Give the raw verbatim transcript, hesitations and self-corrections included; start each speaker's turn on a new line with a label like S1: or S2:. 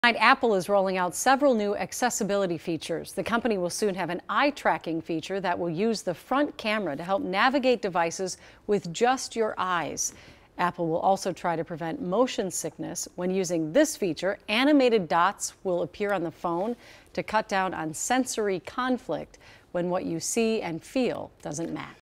S1: Apple is rolling out several new accessibility features. The company will soon have an eye tracking feature that will use the front camera to help navigate devices with just your eyes. Apple will also try to prevent motion sickness. When using this feature, animated dots will appear on the phone to cut down on sensory conflict when what you see and feel doesn't match.